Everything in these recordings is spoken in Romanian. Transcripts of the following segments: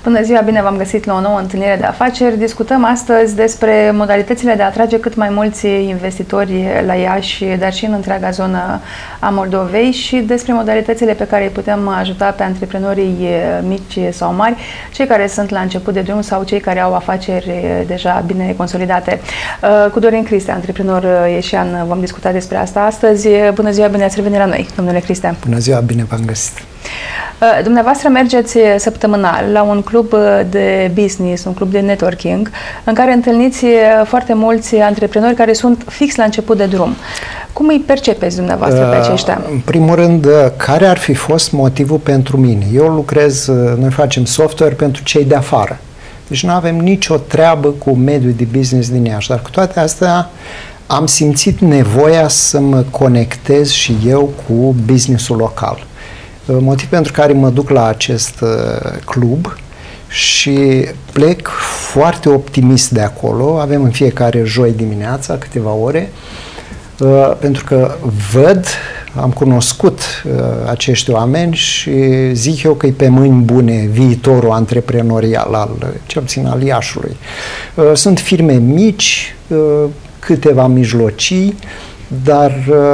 Bună ziua, bine v-am găsit la o nouă întâlnire de afaceri. Discutăm astăzi despre modalitățile de a atrage cât mai mulți investitori la Iași, dar și în întreaga zonă a Moldovei, și despre modalitățile pe care îi putem ajuta pe antreprenorii mici sau mari, cei care sunt la început de drum sau cei care au afaceri deja bine consolidate. Cu Dorin Cristea, antreprenor ieșean, vom discuta despre asta astăzi. Bună ziua, bine ați revenit la noi, domnule Cristea. Bună ziua, bine v-am găsit. Dumneavoastră mergeți săptămânal la un club de business, un club de networking, în care întâlniți foarte mulți antreprenori care sunt fix la început de drum. Cum îi percepeți dumneavoastră pe aceștia? În primul rând, care ar fi fost motivul pentru mine? Noi facem software pentru cei de afară. Deci nu avem nicio treabă cu mediul de business din Iași, dar cu toate astea am simțit nevoia să mă conectez și eu cu businessul local. Motiv pentru care mă duc la acest club și plec foarte optimist de acolo. Avem în fiecare joi dimineața câteva ore, pentru că am cunoscut acești oameni și zic eu că e pe mâini bune viitorul antreprenorial, cel puțin al Iașului. Sunt firme mici, câteva mijlocii, dar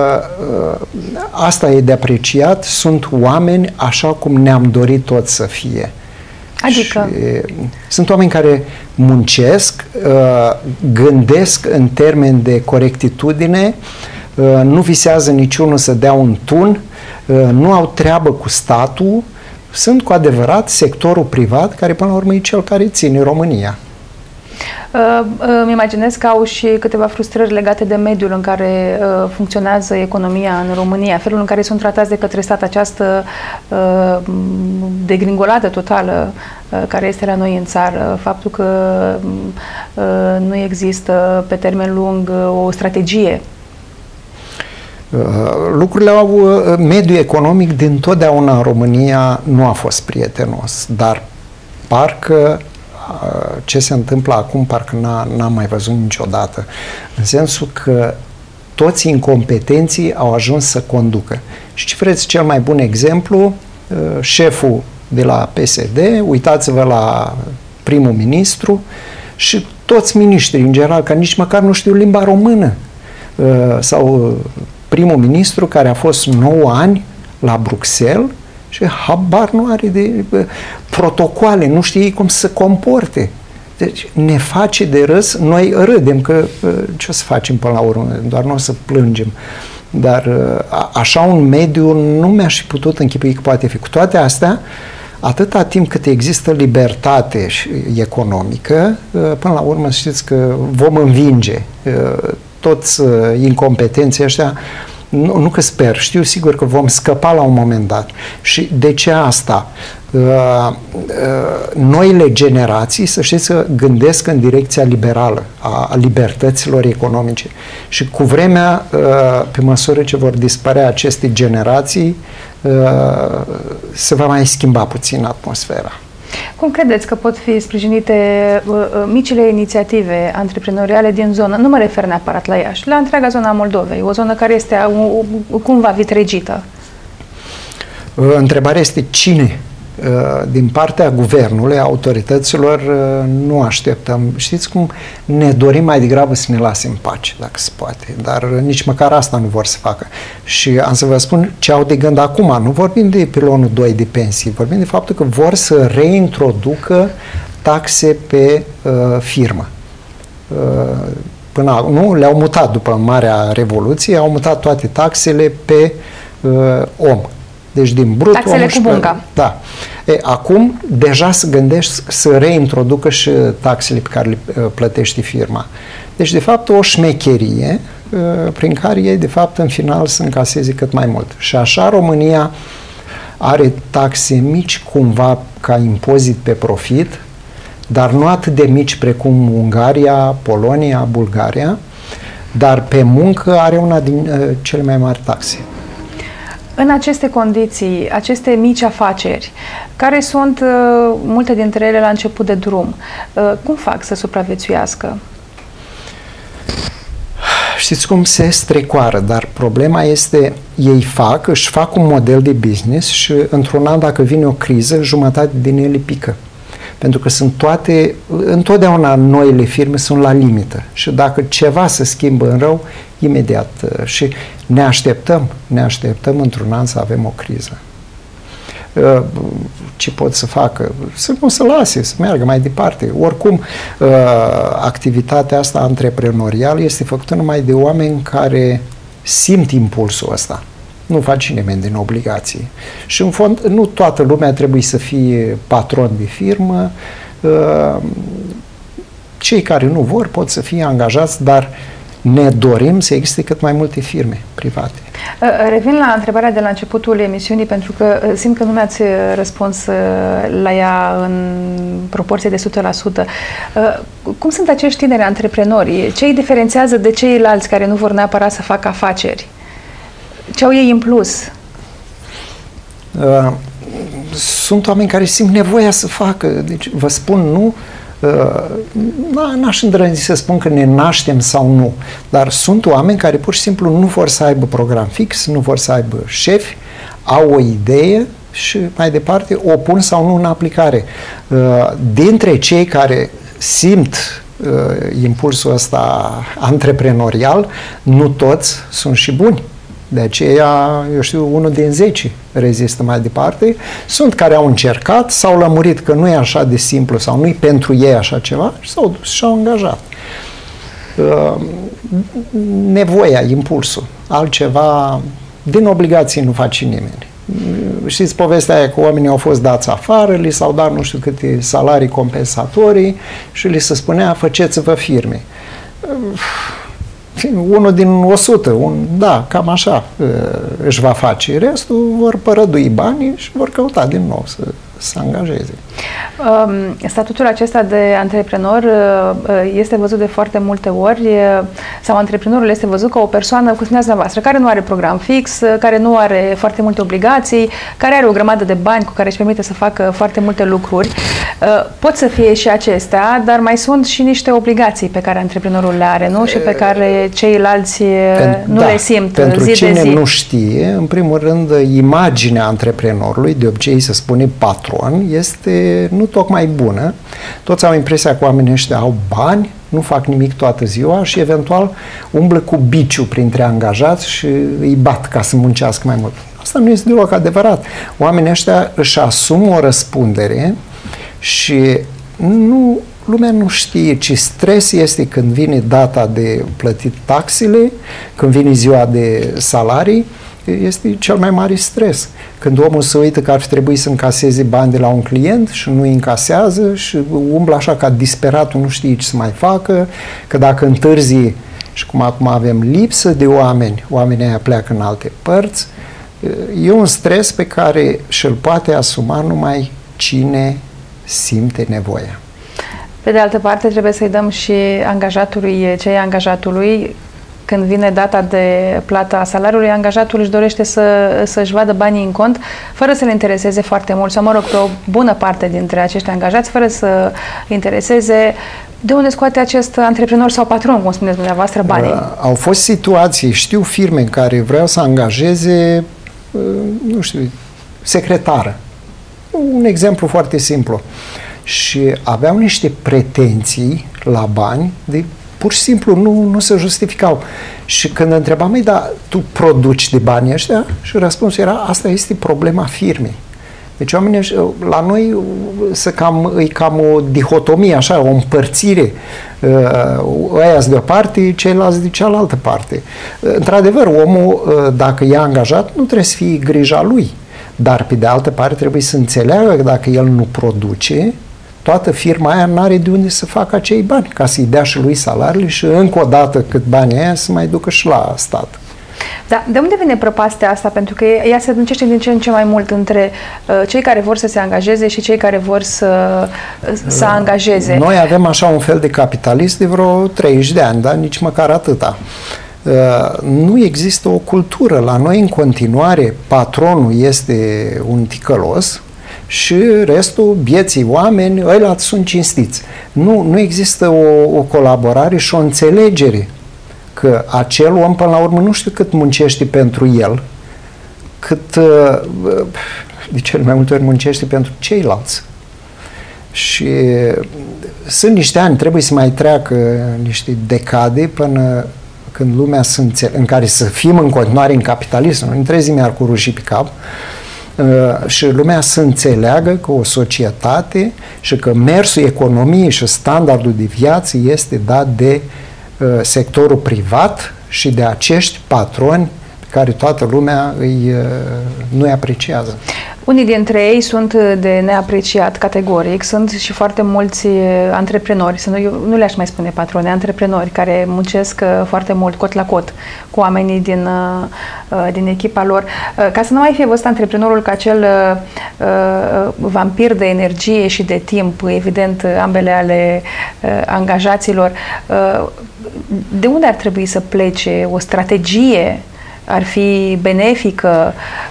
asta e de apreciat, sunt oameni așa cum ne-am dorit toți să fie. Adică? Sunt oameni care muncesc, gândesc în termeni de corectitudine, nu visează niciunul să dea un tun, nu au treabă cu statul, sunt cu adevărat sectorul privat, care până la urmă e cel care ține România. Îmi imaginez că au și câteva frustrări legate de mediul în care funcționează economia în România, felul în care sunt tratați de către stat, această degringoladă totală care este la noi în țară, faptul că nu există pe termen lung o strategie. Lucrurile mediul economic dintotdeauna în România nu a fost prietenos, dar parcă ce se întâmplă acum parcă n-am mai văzut niciodată, în sensul că toți incompetenții au ajuns să conducă. Și ce vreți, cel mai bun exemplu, șeful de la PSD, uitați-vă la primul ministru și toți miniștrii în general, care nici măcar nu știu limba română, sau primul ministru care a fost 9 ani la Bruxelles și habar nu are de protocoale, nu știe cum să se comporte. Deci ne face de râs, noi râdem că ce o să facem până la urmă, doar nu o să plângem. Dar așa un mediu nu mi-aș fi putut închipui că poate fi. Cu toate astea, atâta timp cât există libertate economică, până la urmă știți că vom învinge toți incompetenții ăștia. Nu că sper, știu sigur că vom scăpa la un moment dat. Și de ce asta? Noile generații, să știți că gândesc în direcția liberală, a libertăților economice. Și cu vremea, pe măsură ce vor dispărea aceste generații, se va mai schimba puțin atmosfera. Cum credeți că pot fi sprijinite micile inițiative antreprenoriale din zonă? Nu mă refer neapărat la Iași, la întreaga zona a Moldovei, o zonă care este cumva vitregită. Întrebarea este cine? Din partea guvernului, autorităților, nu așteptăm. Știți cum? Ne dorim mai degrabă să ne lase în pace, dacă se poate, dar nici măcar asta nu vor să facă. Și am să vă spun ce au de gând acum. Nu vorbim de pilonul 2 de pensii, vorbim de faptul că vor să reintroducă taxe pe firmă. Nu, le-au mutat după Marea Revoluție, au mutat toate taxele pe om. Deci din brut... Taxele cu bunga. Da. Acum deja se gândește să reintroducă și taxele pe care le plătește firma. Deci, de fapt, o șmecherie prin care ei, de fapt, în final să încaseze cât mai mult. Și așa România are taxe mici cumva ca impozit pe profit, dar nu atât de mici precum Ungaria, Polonia, Bulgaria, dar pe muncă are una din cele mai mari taxe. În aceste condiții, aceste mici afaceri, care sunt multe dintre ele la început de drum, cum fac să supraviețuiască? Știți cum se strecoară, dar problema este, își fac un model de business și într-un an, dacă vine o criză, jumătate din ele pică. Pentru că întotdeauna noile firme sunt la limită și dacă ceva se schimbă în rău, imediat și ne așteptăm într-un an să avem o criză. Ce pot să facă? Să nu se lase, să meargă mai departe. Oricum, activitatea asta antreprenorială este făcută numai de oameni care simt impulsul ăsta. Nu face nimeni din obligație. Și în fond, nu toată lumea trebuie să fie patron de firmă. Cei care nu vor pot să fie angajați, dar ne dorim să existe cât mai multe firme private. Revin la întrebarea de la începutul emisiunii, pentru că simt că nu mi-ați răspuns la ea în proporție de 100%. Cum sunt acești tineri antreprenori? Ce îi diferențiază de ceilalți care nu vor neapărat să facă afaceri? Ce au ei în plus? Sunt oameni care simt nevoia să facă. Deci, vă spun, nu, n-aș îndrăzni să spun că ne naștem sau nu, dar sunt oameni care pur și simplu nu vor să aibă program fix, nu vor să aibă șefi, au o idee și mai departe o pun sau nu în aplicare. Dintre cei care simt impulsul ăsta antreprenorial, nu toți sunt și buni. De aceea, eu știu, 1 din 10 rezistă mai departe. Sunt care au încercat, s-au lămurit că nu e așa de simplu sau nu e pentru ei așa ceva și s-au dus și au angajat. Nevoia, impulsul, altceva, din obligație nu face nimeni. Știți povestea aia că oamenii au fost dați afară, li s-au dat nu știu câte salarii compensatorii și li se spunea, faceți-vă firme. 1 din 100, da, cam așa își va face. Restul vor părădui banii și vor căuta din nou să angajeze. Statutul acesta de antreprenor este văzut de foarte multe ori, sau antreprenorul este văzut ca o persoană, cum spuneați dumneavoastră, care nu are program fix, care nu are foarte multe obligații, care are o grămadă de bani cu care își permite să facă foarte multe lucruri. Pot să fie și acestea, dar mai sunt și niște obligații pe care antreprenorul le are, nu? Și pe care ceilalți nu le simt pentru zi de zi. Pentru cine nu știe, în primul rând, imaginea antreprenorului, de obicei se spune patron, este nu tocmai bună. Toți au impresia că oamenii ăștia au bani, nu fac nimic toată ziua și eventual umblă cu biciu printre angajați și îi bat ca să muncească mai mult. Asta nu este deloc adevărat. Oamenii ăștia își asumă o răspundere și lumea nu știe ce stres este când vine data de plătit taxele, când vine ziua de salarii. Este cel mai mare stres. Când omul se uită că ar fi trebuit să încaseze bani de la un client și nu îi încasează și umblă așa ca disperatul, nu știe ce să mai facă, că dacă întârzi și cum acum avem lipsă de oamenii aia pleacă în alte părți, e un stres pe care și-l poate asuma numai cine simte nevoia. Pe de altă parte, trebuie să-i dăm și angajatului, când vine data de plată a salariului, angajatul își dorește să-și vadă banii în cont, fără să le intereseze foarte mult, sau mă rog, pe o bună parte dintre acești angajați, fără să intereseze de unde scoate acest antreprenor sau patron, cum spuneți dumneavoastră, banii. Au fost situații, știu firme în care vreau să angajeze, nu știu, secretară. Un exemplu foarte simplu. Și aveau niște pretenții la bani de pur și simplu nu se justificau. Și când întrebam, dar tu produci de banii ăștia? Și răspunsul era, asta este problema firmei. Deci oamenii, la noi e cam o dihotomie, așa, o împărțire. Ăia-s de o parte, ceilalți de cealaltă parte. Într-adevăr, omul, dacă e angajat, nu trebuie să fie grija lui. Dar, pe de altă parte, trebuie să înțeleagă că dacă el nu produce, toată firma aia nu are de unde să facă acei bani, ca să-i dea și lui salariile și încă o dată cât banii aia să mai ducă și la stat. Da, de unde vine prăpastia asta? Pentru că ea se adâncește din ce în ce mai mult între cei care vor să se angajeze și cei care vor să angajeze. Noi avem așa un fel de capitalism de vreo 30 de ani, dar nici măcar atâta. Nu există o cultură. La noi, în continuare, patronul este un ticălos și restul, bieții oameni, ăia sunt cinstiți. Nu există o colaborare și o înțelegere că acel om, până la urmă, nu știu cât muncește pentru el, cât de cel mai multe ori muncește pentru ceilalți. Și sunt niște ani, trebuie să mai treacă niște decade până când lumea în care să fim în continuare în capitalism, nu ne trezim iar cu rușii pe cap, și lumea să înțeleagă că o societate și că mersul economiei și standardul de viață este dat de sectorul privat și de acești patroni pe care toată lumea nu îi apreciază. Unii dintre ei sunt de neapreciat categoric, sunt și foarte mulți antreprenori, eu nu le-aș mai spune patroni, antreprenori care muncesc foarte mult, cot la cot, cu oamenii din echipa lor. Ca să nu mai fie văzut antreprenorul ca acel vampir de energie și de timp, evident ambele ale angajaților, de unde ar trebui să plece o strategie? Ar fi benefică,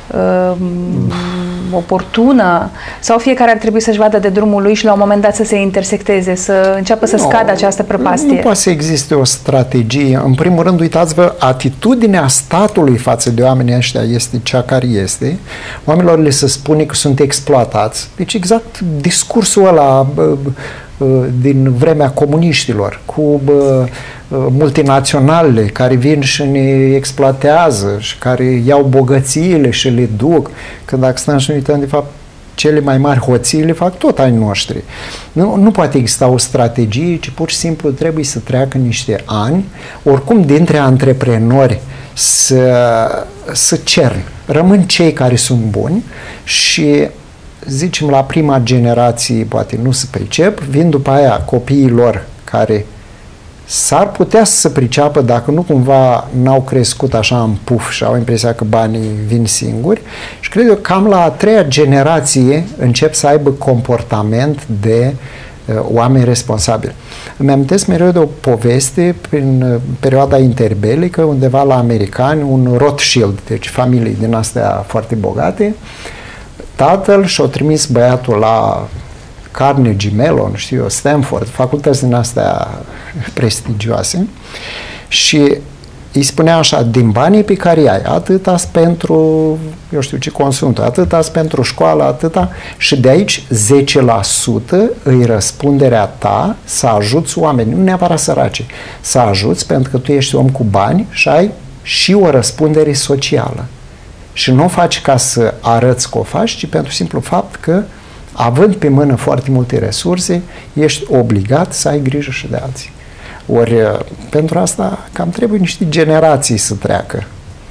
oportună, sau fiecare ar trebui să-și vadă de drumul lui și la un moment dat să se intersecteze, să înceapă să scadă această prăpastie? Nu poate să existe o strategie. În primul rând, uitați-vă, atitudinea statului față de oamenii ăștia este cea care este. Oamenilor le se spune că sunt exploatați. Deci exact discursul ăla din vremea comuniștilor, cu multinaționale care vin și ne exploatează și care iau bogățiile și le duc, când dacă stăm și ne uităm, de fapt, cele mai mari hoții le fac tot ai noștri. Nu poate exista o strategie, ci pur și simplu trebuie să treacă niște ani, oricum dintre antreprenori să cern. Rămân cei care sunt buni și zicem la prima generație poate nu se pricep, vin după aia copiii lor care s-ar putea să se priceapă dacă nu cumva n-au crescut așa în puf și au impresia că banii vin singuri, și cred eu cam la a treia generație încep să aibă comportament de oameni responsabili. Îmi amintesc mereu de o poveste prin perioada interbelică, undeva la americani, un Rothschild, deci familii din astea foarte bogate, tatăl și-a trimis băiatul la Carnegie Mellon, știu eu, Stanford, facultăți din astea prestigioase, și îi spunea așa, din banii pe care ai, atâta-s pentru, eu știu ce consum, atâta-s pentru școală, atâta, și de aici 10% îi răspunderea ta să ajuți oameni, nu neapărat săraci, să ajuți pentru că tu ești om cu bani și ai și o răspundere socială. Și nu o faci ca să arăți că o faci, ci pentru simplu fapt că, având pe mână foarte multe resurse, ești obligat să ai grijă și de alții. Ori pentru asta cam trebuie niște generații să treacă.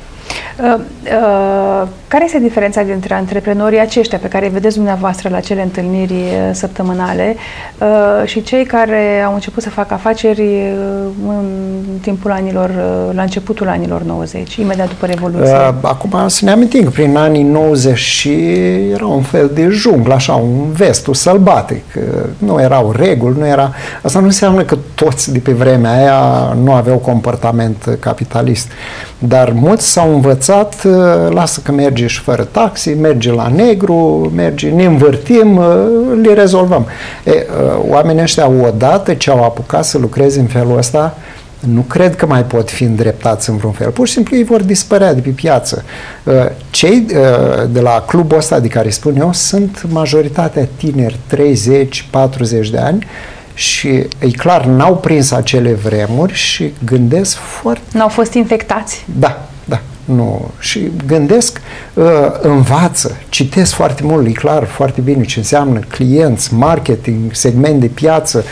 Care este diferența dintre antreprenorii aceștia pe care îi vedeți dumneavoastră la cele întâlniri săptămânale și cei care au început să facă afaceri în timpul anilor, la începutul anilor 90, imediat după Revoluție? Acum să ne amintim că prin anii 90 și era un fel de junglă, așa, un vestul sălbatic. Nu erau reguli, nu era... Asta nu înseamnă că toți de pe vremea aia nu aveau comportament capitalist. Dar mulți s-au învățat, lasă că merge și fără taxi, merge la negru, merge, ne învârtim, le rezolvăm. Oamenii ăștia, odată ce au apucat să lucreze în felul ăsta, nu cred că mai pot fi îndreptați în vreun fel. Pur și simplu ei vor dispărea de pe piață. Cei de la clubul ăsta de care spun eu sunt majoritatea tineri, 30-40 de ani, și e clar, n-au prins acele vremuri și gândesc foarte... N-au fost infectați? Da, da. Nu. Și gândesc, învață, citesc foarte mult, e clar foarte bine ce înseamnă clienți, marketing, segment de piață,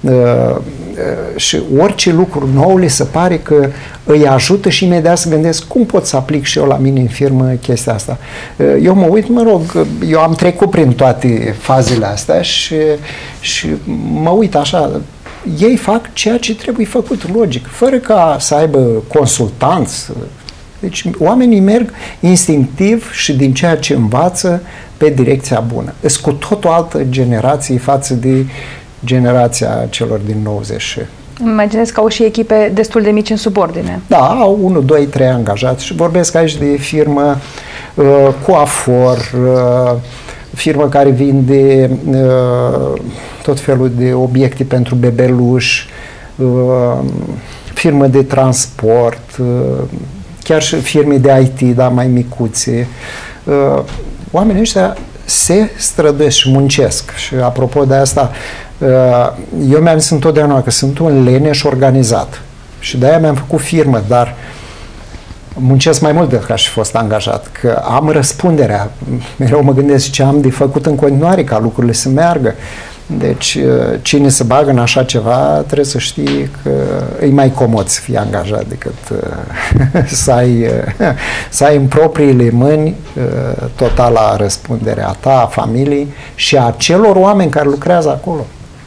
și orice lucru nou le se pare că îi ajută și imediat să gândesc cum pot să aplic și eu la mine în firmă chestia asta. Eu mă uit, mă rog, eu am trecut prin toate fazele astea și mă uit așa, ei fac ceea ce trebuie făcut, logic, fără ca să aibă consultanți. Deci oamenii merg instinctiv și din ceea ce învață pe direcția bună. Sunt cu tot o altă generație față de generația celor din 90. Imaginez că au și echipe destul de mici în subordine. Da, au 1, 2, 3 angajați și vorbesc aici de firmă coafor, firmă care vinde tot felul de obiecte pentru bebeluși, firmă de transport, chiar și firme de IT, dar mai micuțe. Oamenii ăștia se străduiesc și muncesc. Și apropo de asta, eu mi-am zis întotdeauna că sunt un leneș organizat. Și de-aia mi-am făcut firmă, dar muncesc mai mult decât aș fi fost angajat, că am răspunderea. Mereu mă gândesc ce am de făcut în continuare ca lucrurile să meargă. Deci, cine se bagă în așa ceva, trebuie să știi că e mai comod să fii angajat decât să ai în propriile mâni totala răspunderea ta, a familiei și a celor oameni care lucrează acolo.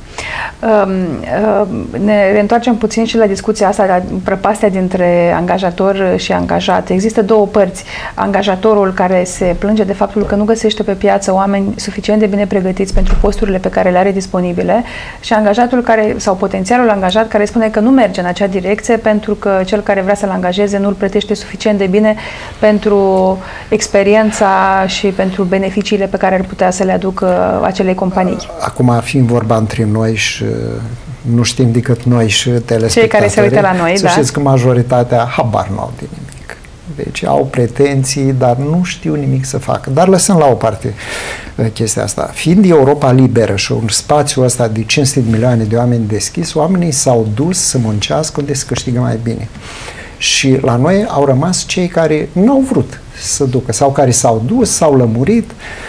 Ne reîntoarcem puțin și la discuția asta, la prăpastia dintre angajator și angajat. Există două părți. Angajatorul care se plânge de faptul că nu găsește pe piață oameni suficient de bine pregătiți pentru posturile pe care le are disponibile și angajatul care, sau potențialul angajat care spune că nu merge în acea direcție pentru că cel care vrea să-l angajeze nu îl plătește suficient de bine pentru experiența și pentru beneficiile pe care ar putea să le aducă acelei companii. Acum, fiind vorba între noi și nu știm decât noi și telespectatorii, cei care se uită la noi, să știți că majoritatea habar n-au de nimic. Deci au pretenții, dar nu știu nimic să facă. Dar lăsăm la o parte chestia asta. Fiind Europa liberă și un spațiu ăsta de 500 de milioane de oameni deschis, oamenii s-au dus să muncească unde se câștigă mai bine. Și la noi au rămas cei care nu au vrut să ducă sau care s-au dus, s-au lămurit.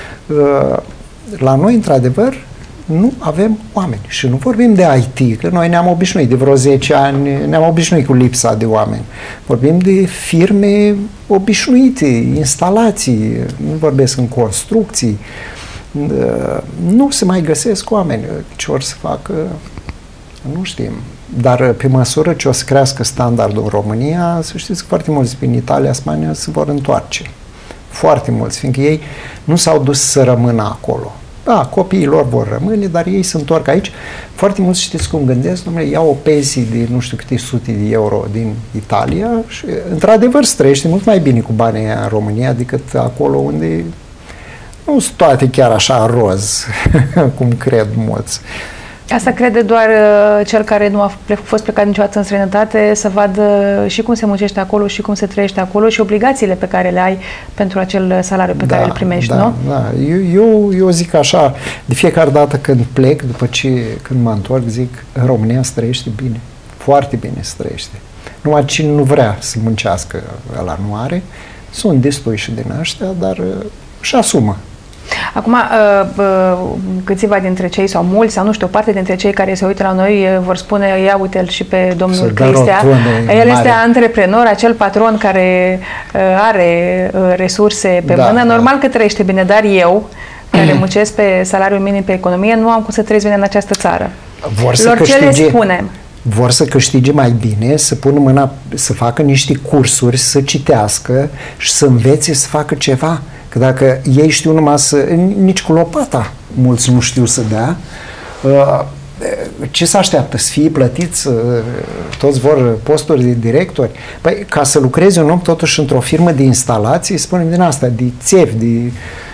La noi, într-adevăr, nu avem oameni. Și nu vorbim de IT, că noi ne-am obișnuit de vreo 10 ani, ne-am obișnuit cu lipsa de oameni. Vorbim de firme obișnuite, instalații, nu vorbesc în construcții. Nu se mai găsesc oameni. Ce or să facă, nu știm. Dar pe măsură ce o să crească standardul în România, să știți că foarte mulți din Italia, Spania se vor întoarce. Foarte mulți, fiindcă ei nu s-au dus să rămână acolo. Da, copiii lor vor rămâne, dar ei se întorc aici. Foarte mulți, știți cum gândesc, domnule, iau o pensie de nu știu câte sute de euro din Italia și, într-adevăr, străiește mult mai bine cu banii în România decât acolo unde nu sunt toate chiar așa roz, cum cred mulți. Asta crede doar cel care nu a fost plecat niciodată în străinătate, să vadă și cum se muncește acolo și cum se trăiește acolo și obligațiile pe care le ai pentru acel salariu pe care îl primești, nu? Da. Eu zic așa, de fiecare dată când plec, când mă întorc, zic, în România se trăiește bine, foarte bine se trăiește. Numai cine nu vrea să muncească, ăla nu are, sunt destui și din ăștia, dar își asumă. Acum, câțiva dintre cei, sau mulți, sau nu știu, o parte dintre cei care se uită la noi vor spune, ia uite-l și pe domnul Cristea. El este antreprenor, acel patron care are resurse pe mână. Normal că trăiește bine, dar eu, care muncesc pe salariul minim pe economie, nu am cum să trăiesc bine în această țară. Ce le spunem? Vor să câștige mai bine, să pună mâna, să facă niște cursuri, să citească și să învețe să facă ceva. Că dacă ei știu numai nici cu lopata mulți nu știu să dea, ce se așteaptă? Să fie plătiți? Toți vor posturi de directori? Păi, ca să lucreze un om totuși într-o firmă de instalații, spunem din asta, de țevi,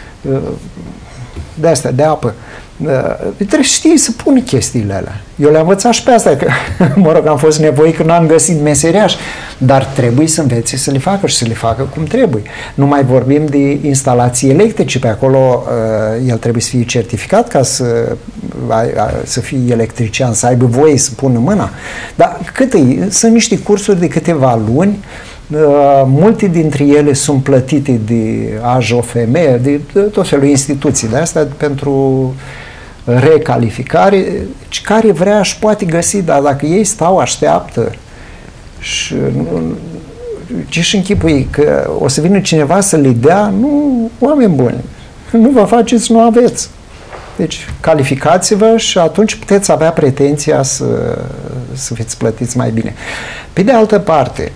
de astea, de apă. Trebuie să știi să pun chestiile alea. Eu le-am învățat și pe asta, că, mă rog, am fost nevoit că n-am găsit meseriaș, dar trebuie să învețe să le facă și să le facă cum trebuie. Nu mai vorbim de instalații electrice, pe acolo el trebuie să fie certificat ca să fie electrician, să aibă voie să pună mâna. Dar sunt niște cursuri de câteva luni, multe dintre ele sunt plătite de AJOFM, de tot felul de instituții de astea pentru recalificare, care vrea își poate găsi, dar dacă ei stau, așteaptă și ce-și închipui că o să vină cineva să le dea, nu, oameni buni, nu vă faceți, nu aveți. Deci calificați-vă și atunci puteți avea pretenția să fiți plătiți mai bine. Pe de altă parte,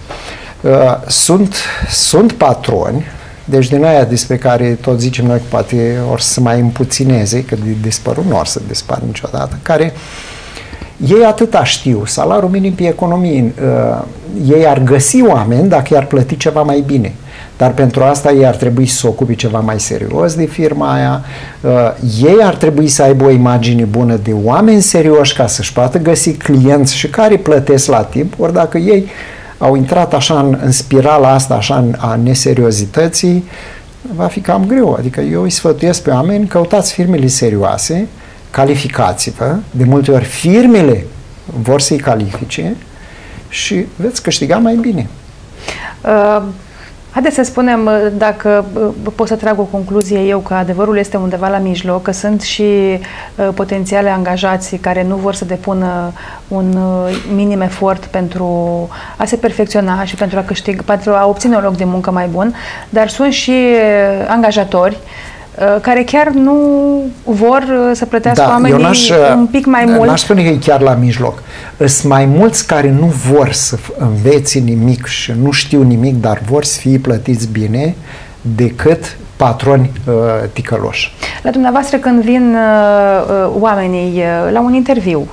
sunt patroni, deci din aia despre care tot zicem noi că poate or să mai împuțineze, că de dispărut nu or să dispară niciodată, care ei atâta știu, salariul minim pe economie, ei ar găsi oameni dacă i-ar plăti ceva mai bine. Dar pentru asta ei ar trebui să se ocupe ceva mai serios de firma aia, ei ar trebui să aibă o imagine bună de oameni serioși ca să-și poată găsi clienți și care plătesc la timp, ori dacă ei au intrat așa în spirala asta, așa a neseriozității, va fi cam greu. Adică eu îi sfătuiesc pe oameni, căutați firmele serioase, calificați-vă, de multe ori firmele vor să-i califice și veți câștiga mai bine. Haideți să spunem, dacă pot să trag o concluzie eu, că adevărul este undeva la mijloc, că sunt și potențiale angajați care nu vor să depună un minim efort pentru a se perfecționa și pentru a obține un loc de muncă mai bun, dar sunt și angajatori care chiar nu vor să plătească oamenii un pic mai mult. N-aș spune că e chiar la mijloc. Sunt mai mulți care nu vor să învețe nimic și nu știu nimic, dar vor să fie plătiți bine, decât patroni ticăloși. La dumneavoastră, când vin oamenii la un interviu,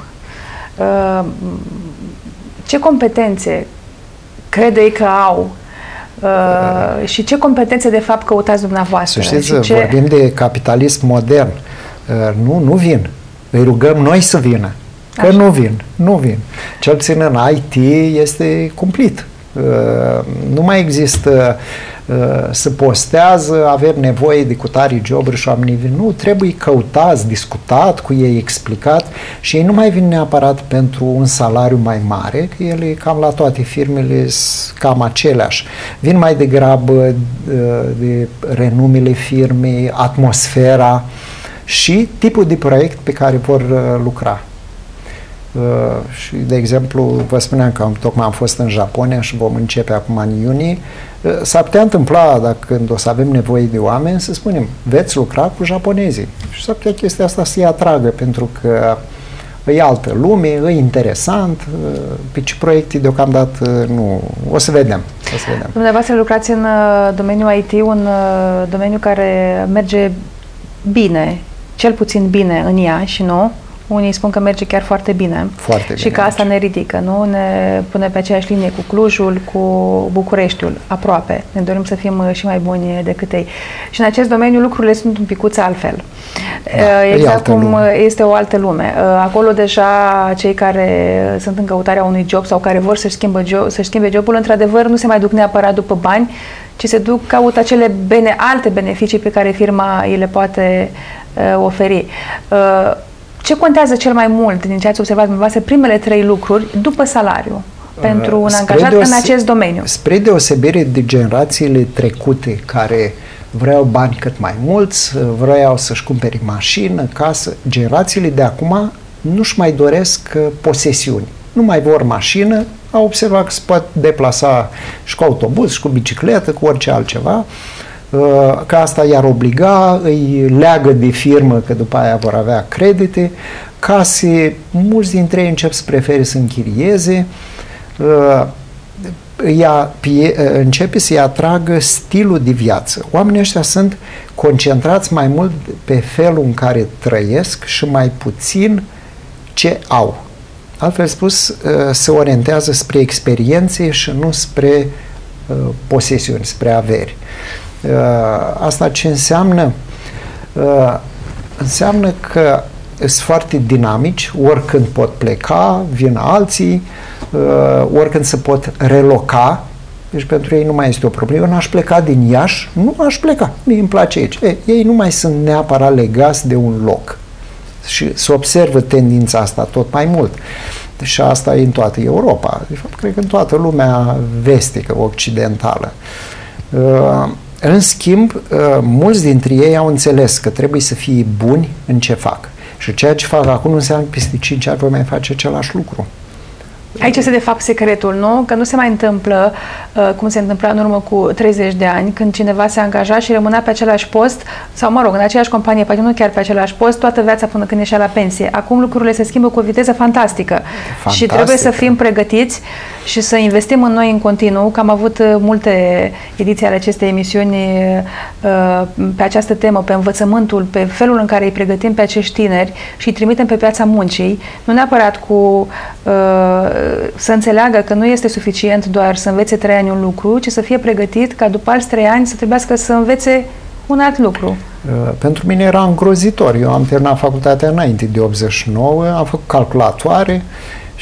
ce competențe crede ei că au? Și ce competențe de fapt căutați dumneavoastră? Să știți, vorbim de capitalism modern. Nu vin. Îi rugăm noi să vină. Că nu vin. Cel puțin în IT este cumplit. Nu mai există să postează, avem nevoie de cutarii joburi și oamenii vin. Nu, trebuie căutați, discutat cu ei, explicat și ei nu mai vin neapărat pentru un salariu mai mare, că ele cam la toate firmele sunt cam aceleași. Vin mai degrabă de renumele firmei, atmosfera și tipul de proiect pe care vor lucra. Și, de exemplu, vă spuneam că tocmai am fost în Japonia și vom începe acum în iunie. S-ar putea întâmpla, dacă când o să avem nevoie de oameni, să spunem, veți lucra cu japonezii. Și s-ar putea chestia asta să-i atragă, pentru că e altă lume, e interesant, pe ce proiecte deocamdată nu. O să vedem. Dumneavoastră lucrați în domeniul IT, un domeniu care merge bine, cel puțin bine în Iași, nu? Unii spun că merge chiar foarte bine. Și că asta ne ridică, nu? Ne pune pe aceeași linie cu Clujul, cu Bucureștiul, aproape. Ne dorim să fim și mai buni decât ei. Și în acest domeniu lucrurile sunt un picuț altfel. Exact cum este o altă lume. Acolo deja cei care sunt în căutarea unui job sau care vor să-și schimbe jobul, într-adevăr nu se mai duc neapărat după bani, ci se duc, caută acele alte beneficii pe care firma îi le poate oferi. Ce contează cel mai mult din ceea ce observați dumneavoastră, primele 3 lucruri după salariu pentru un angajat în acest domeniu? Spre deosebire de generațiile trecute care vreau bani cât mai mulți, vreau să-și cumpere mașină, casă, generațiile de acum nu-și mai doresc posesiuni. Nu mai vor mașină, au observat că se poate deplasa și cu autobuz, și cu bicicletă, cu orice altceva, că asta i-ar obliga, îi leagă de firmă, că după aia vor avea credite, case, mulți dintre ei încep să prefere să închirieze, începe să-i atragă stilul de viață. Oamenii ăștia sunt concentrați mai mult pe felul în care trăiesc și mai puțin ce au. Altfel spus, se orientează spre experiențe și nu spre posesiuni, spre averi. Asta ce înseamnă? Înseamnă că sunt foarte dinamici, oricând pot pleca, vin alții, oricând se pot reloca, deci pentru ei nu mai este o problemă. Eu n-aș pleca din Iași, nu aș pleca, mie îmi place aici. Ei nu mai sunt neapărat legați de un loc și se observă tendința asta tot mai mult. Și asta e în toată Europa, de fapt cred că în toată lumea vestică, occidentală. În schimb, mulți dintre ei au înțeles că trebuie să fie buni în ce fac. Și ceea ce fac acum nu înseamnă că peste 5 ani voi mai face același lucru. Aici este de fapt secretul, nu? Că nu se mai întâmplă cum se întâmpla în urmă cu 30 de ani, când cineva se angaja și rămânea pe același post, sau mă rog, în aceeași companie, poate nu chiar pe același post, toată viața până când ieșea la pensie. Acum lucrurile se schimbă cu o viteză fantastică. Și trebuie să fim pregătiți și să investim în noi în continuu, că am avut multe ediții ale acestei emisiuni pe această temă, pe învățământul, pe felul în care îi pregătim pe acești tineri și îi trimitem pe piața muncii, nu neapărat cu să înțeleagă că nu este suficient doar să învețe 3 ani un lucru, ci să fie pregătit ca după alți 3 ani să trebuiască să învețe un alt lucru. Pentru mine era îngrozitor. Eu am terminat facultatea înainte de 89, am făcut calculatoare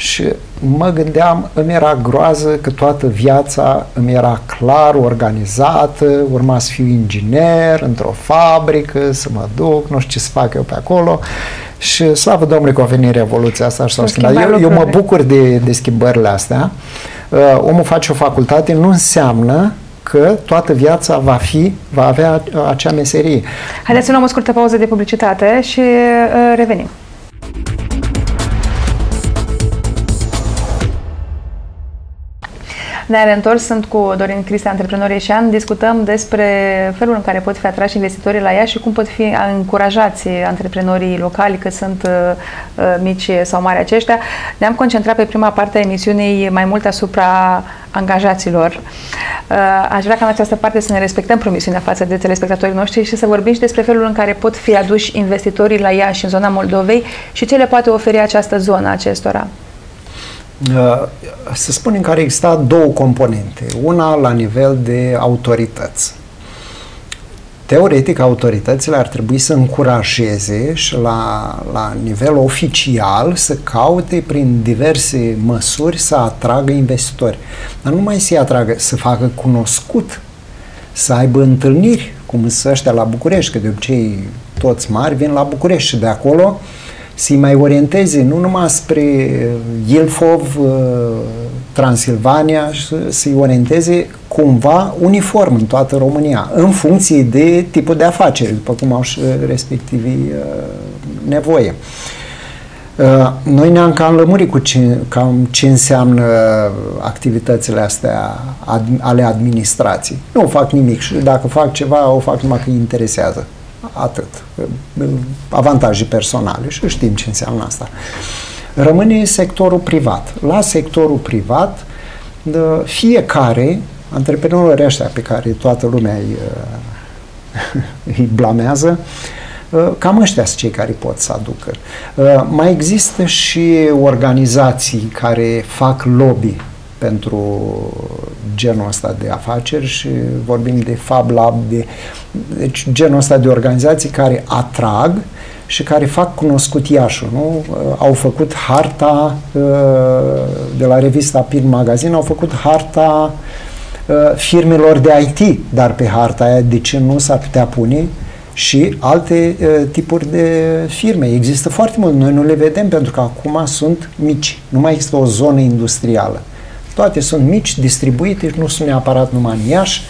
Și mă gândeam, îmi era groază că toată viața îmi era clar organizată, urma să fiu inginer într-o fabrică, să mă duc, nu știu ce să fac eu pe acolo. Și slavă Domnului că a venit revoluția asta și s-au schimbat. Eu mă bucur de schimbările astea. Omul face o facultate, nu înseamnă că toată viața va avea acea meserie. Haideți să luăm o scurtă pauză de publicitate și revenim. Ne-am reîntors, sunt cu Dorin Cristea, antreprenor ieșean. Discutăm despre felul în care pot fi atrași investitorii la Iași și cum pot fi încurajați antreprenorii locali, că sunt mici sau mari aceștia. Ne-am concentrat pe prima parte a emisiunii mai mult asupra angajaților. Aș vrea ca în această parte să ne respectăm promisiunea față de telespectatorii noștri și să vorbim și despre felul în care pot fi aduși investitorii la Iași, în zona Moldovei, și ce le poate oferi această zonă acestora. Să spunem că ar exista două componente. Una la nivel de autorități. Teoretic, autoritățile ar trebui să încurajeze și la nivel oficial să caute prin diverse măsuri să atragă investitori. Dar nu mai să-i atragă, să facă cunoscut, să aibă întâlniri, cum sunt ăștia la București, că de obicei toți mari vin la București și de acolo să-i mai orienteze nu numai spre Ilfov, Transilvania, să-i orienteze cumva uniform în toată România, în funcție de tipul de afaceri, după cum au și respectivii nevoie. Noi ne-am cam lămurit cu ce înseamnă activitățile astea ale administrației. Nu fac nimic și dacă fac ceva, o fac numai că îi interesează. Atât. Avantaje personale și știm ce înseamnă asta. Rămâne sectorul privat. La sectorul privat, fiecare, antreprenorii ăștia pe care toată lumea îi blamează, cam ăștia sunt cei care pot să aducă. Mai există și organizații care fac lobby pentru genul ăsta de afaceri și vorbim de Fab Lab, deci genul ăsta de organizații care atrag și care fac cunoscut Iașul, nu? Au făcut harta de la revista Pin Magazine, au făcut harta firmelor de IT, dar pe harta aia de ce nu s-ar putea pune și alte tipuri de firme. Există foarte mult, noi nu le vedem pentru că acum sunt mici, nu mai există o zonă industrială. Toate sunt mici, distribuite și nu sunt neapărat numai în Iași,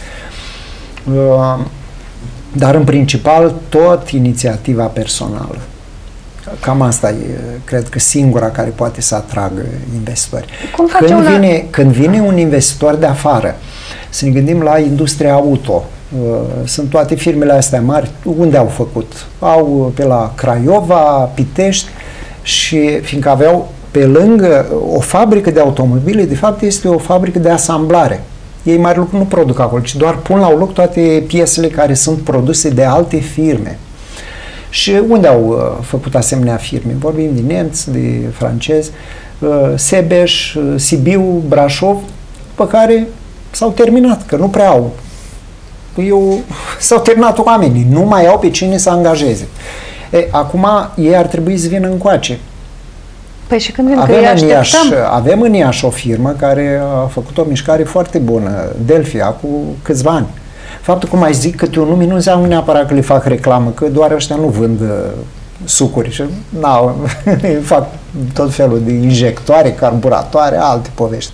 dar în principal tot inițiativa personală. Cam asta e, cred că singura care poate să atragă investitori. Când vine un investitor de afară, să ne gândim la industria auto, sunt toate firmele astea mari, unde au făcut? Au pe la Craiova, Pitești și fiindcă aveau pe lângă o fabrică de automobile, de fapt este o fabrică de asamblare. Ei mari lucru nu produc acolo, ci doar pun la un loc toate piesele care sunt produse de alte firme. Și unde au făcut asemenea firme? Vorbim de nemți, de francezi, Sebeș, Sibiu, Brașov, pe care s-au terminat, că nu prea au. S-au terminat oamenii, nu mai au pe cine să angajeze. Acum ei ar trebui să vină încoace. Păi și când vin că îi așteptăm? Avem în Iași o firmă care a făcut o mișcare foarte bună, Delphi, cu câțiva ani. Faptul că mai zic câte un nume nu înseamnă neapărat că le fac reclamă, că doar ăștia nu vând sucuri și fac tot felul de injectoare, carburatoare, alte povești.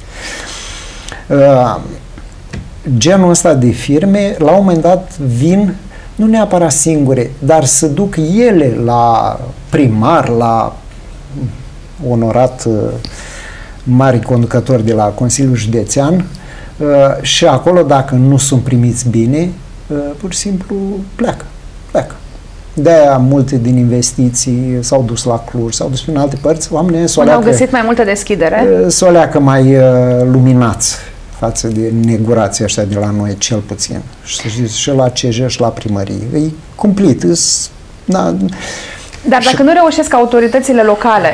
Genul ăsta de firme, la un moment dat vin, nu neapărat singure, dar să duc ele la primar, la onorat mari conducători de la Consiliul Județean și acolo, dacă nu sunt primiți bine, pur și simplu pleacă. De-aia multe din investiții s-au dus la Cluj, s-au dus în alte părți, oamenii au găsit mai multă deschidere? S-o leacă mai luminați față de negurații ăștia de la noi, cel puțin. Și la CJ și la primărie. E cumplit. Dar dacă nu reușesc autoritățile locale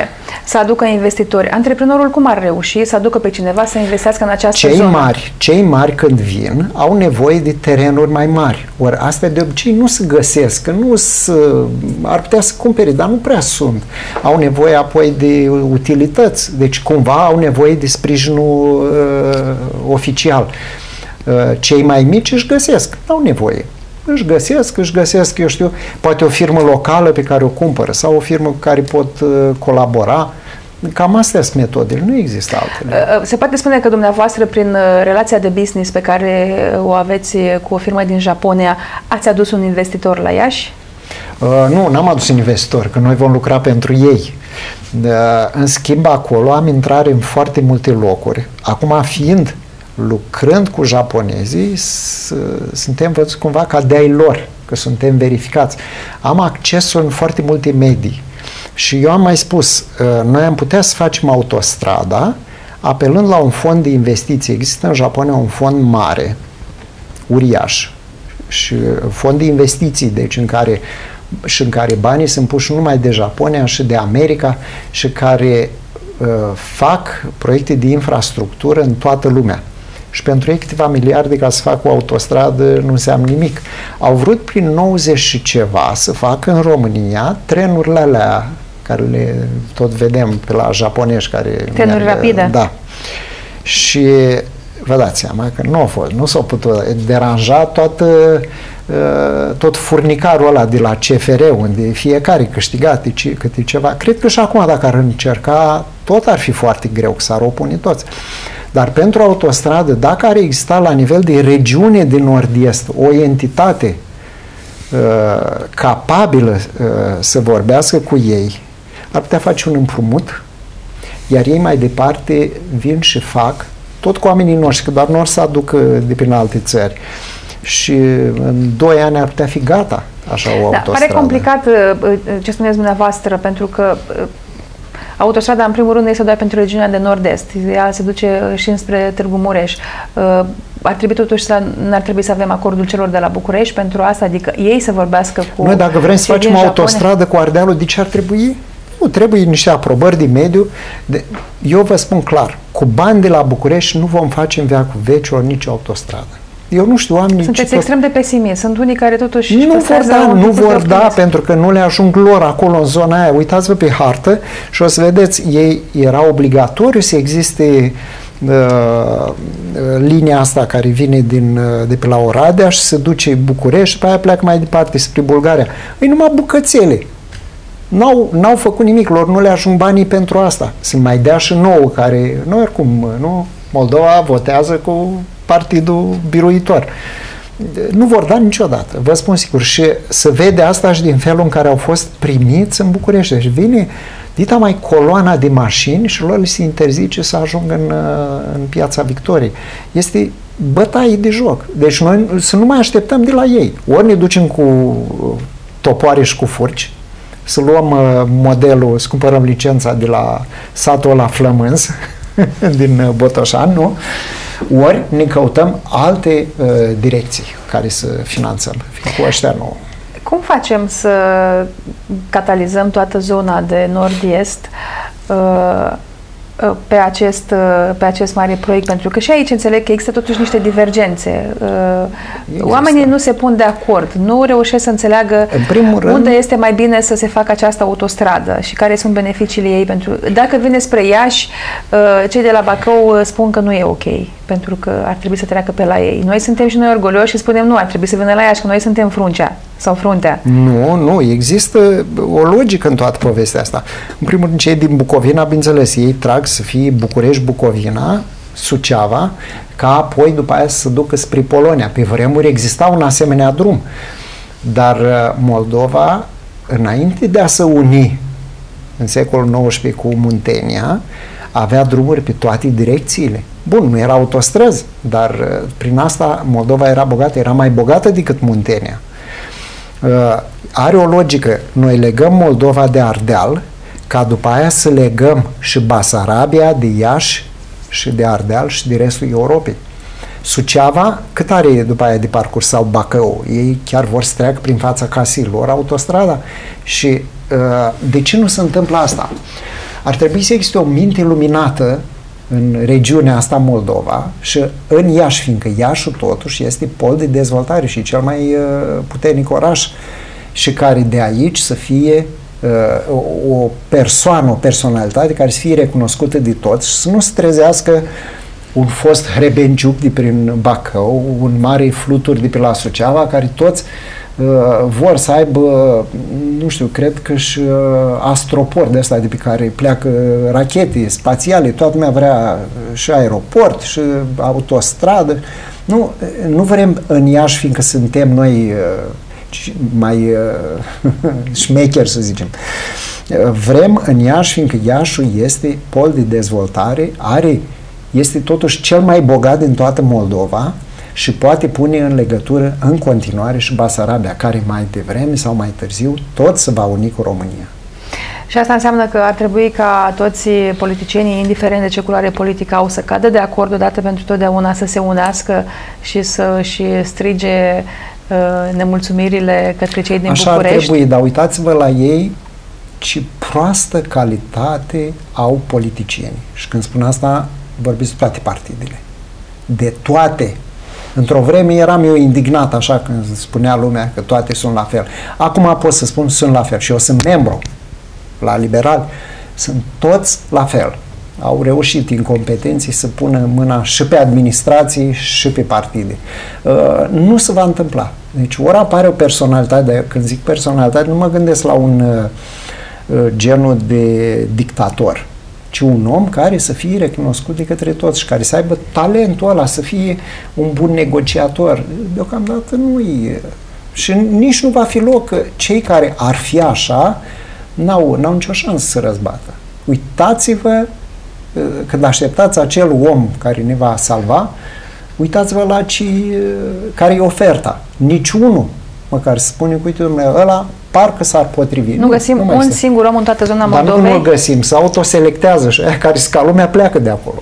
să aducă investitori. Antreprenorul cum ar reuși să aducă pe cineva să investească în această zonă? Cei mari când vin au nevoie de terenuri mai mari. Ori astea de obicei nu se găsesc, că ar putea să cumpere, dar nu prea sunt. Au nevoie apoi de utilități, deci cumva au nevoie de sprijinul oficial. Cei mai mici își găsesc, nu au nevoie. Își găsesc, eu știu, poate o firmă locală pe care o cumpără sau o firmă cu care pot colabora. Cam astea sunt metodele, nu există altele. Se poate spune că dumneavoastră, prin relația de business pe care o aveți cu o firmă din Japonia, ați adus un investitor la Iași? Nu, n-am adus un investitor, că noi vom lucra pentru ei. În schimb, acolo am intrare în foarte multe locuri. Acum, lucrând cu japonezii, suntem văzuți cumva ca de-ai lor, că suntem verificați. Am accesul în foarte multe medii. Și eu am mai spus, noi am putea să facem autostrada apelând la un fond de investiții. Există în Japonia un fond mare, uriaș, și fond de investiții, deci în care banii sunt puși numai de Japonia și de America și care fac proiecte de infrastructură în toată lumea. Și pentru ei câteva miliarde ca să facă o autostradă nu înseamnă nimic. Au vrut prin 90 și ceva să facă în România trenurile alea care le tot vedem pe la japonești. Trenuri rapide. Da. Și vă dați seama că nu s-au putut deranja tot furnicarul ăla de la CFR, unde fiecare câștiga câte ceva. Cred că și acum, dacă ar încerca, tot ar fi foarte greu, că s-ar opune toți. Dar pentru autostradă, dacă ar exista la nivel de regiune din nord-est o entitate capabilă să vorbească cu ei, ar putea face un împrumut, iar ei mai departe vin și fac, tot cu oamenii noștri, că doar nu or să aducă de prin alte țări. Și în 2 ani ar putea fi gata așa o autostradă. Pare complicat ce spuneți dumneavoastră, pentru că autostrada, în primul rând, este doar pentru regiunea de nord-est. Ea se duce și înspre Târgu Mureș. Ar trebui totuși n-ar trebui să avem acordul celor de la București pentru asta, adică ei să vorbească cu... Noi, dacă vrem să facem o autostradă cu Ardealul, de ce ar trebui? Nu, trebuie niște aprobări de mediu. Eu vă spun clar, cu bani de la București nu vom face în veacul vecilor nici autostradă. Eu nu știu, oamenii... Sunteți extrem de pesimist. Sunt unii care totuși... Nu vor da, pentru că nu le ajung lor acolo în zona aia. Uitați-vă pe hartă și o să vedeți, ei era obligatoriu să existe linia asta care vine de pe la Oradea și se duce București și pe aia pleacă mai departe spre Bulgaria. Ei numai bucățele. N-au făcut nimic, lor nu le ajung banii pentru asta. Sunt mai dea și nouă care, nu oricum, nu, Moldova votează cu partidul biruitor. Nu vor da niciodată, vă spun sigur. Și se vede asta și din felul în care au fost primiți în București. Deci vine dita mai coloana de mașini și lor li se interzice să ajungă în Piața Victoriei. Este bătaie de joc. Deci noi să nu mai așteptăm de la ei. Ori ne ducem cu topoare și cu furci, să luăm modelul, să cumpărăm licența de la satul ăla Flămânz, din Botoșan, nu? Ori ne căutăm alte direcții care să finanțăm. Cu ăștia nu. Cum facem să catalizăm toată zona de nord-est pe acest mare proiect? Pentru că și aici înțeleg că există totuși niște divergențe. Oamenii nu se pun de acord, nu reușesc să înțeleagă unde este mai bine să se facă această autostradă și care sunt beneficiile ei. Dacă vine spre Iași, cei de la Bacău spun că nu e ok, pentru că ar trebui să treacă pe la ei. Noi suntem și noi orgolioși și spunem nu, ar trebui să vină la Iași, că noi suntem Fruncea sau Fruntea. Nu, există o logică în toată povestea asta. În primul rând, cei din Bucovina, bineînțeles, ei trag să fie București-Bucovina, Suceava, ca apoi după aia să se ducă spre Polonia. Pe vremuri exista un asemenea drum. Dar Moldova, înainte de a se uni în secolul XIX cu Muntenia, avea drumuri pe toate direcțiile. Bun, nu era autostrăzi, dar prin asta Moldova era bogată, era mai bogată decât Muntenia. Are o logică. Noi legăm Moldova de Ardeal, ca după aia să legăm și Basarabia de Iași și de Ardeal și de restul Europei. Suceava, cât are după aia de parcurs, sau Bacău? Ei chiar vor să treacă prin fața casei lor autostrada. Și de ce nu se întâmplă asta? Ar trebui să existe o minte luminată în regiunea asta Moldova și în Iași, fiindcă Iașul totuși este pol de dezvoltare și cel mai puternic oraș și care de aici să fie o persoană, o personalitate care să fie recunoscută de toți și să nu se trezească un fost Hrebenciuc de prin Bacău, un mare Fluturi de pe la Suceava, care toți vor să aibă, nu știu, cred că și astroport de ăsta de pe care pleacă rachete spațiale, toată lumea vrea și aeroport și autostradă. Nu vrem în Iași, fiindcă suntem noi mai șmecheri, să zicem. Vrem în Iași, fiindcă Iașul este pol de dezvoltare, este totuși cel mai bogat din toată Moldova și poate pune în legătură în continuare și Basarabia, care mai devreme sau mai târziu tot se va uni cu România. Și asta înseamnă că ar trebui ca toți politicienii, indiferent de ce culoare politică au, să cadă de acord odată pentru totdeauna, să se unească și să-și strige nemulțumirile către cei din București. Așa ar trebui, dar uitați-vă la ei ce proastă calitate au politicienii. Și când spun asta, vorbiți de toate partidele. De toate. Într-o vreme eram eu indignat așa când spunea lumea că toate sunt la fel. Acum pot să spun sunt la fel și eu sunt membru la liberali. Sunt toți la fel. Au reușit incompetenții să pună mâna și pe administrații și pe partide. Nu se va întâmpla. Deci ori apare o personalitate, dar când zic personalitate nu mă gândesc la un genul de dictator, ci un om care să fie recunoscut de către toți și care să aibă talentul ăla, să fie un bun negociator. Deocamdată nu-i. Și nici nu va fi loc că cei care ar fi așa n-au nicio șansă să răzbată. Uitați-vă, când așteptați acel om care ne va salva, uitați-vă la care e oferta. Niciunul măcar să spune, uite, domnule, ăla parcă s-ar potrivi. Nu găsim un singur om în toată zona Moldovei. Dar nu găsim, se autoselectează și aia care ca lumea pleacă de acolo.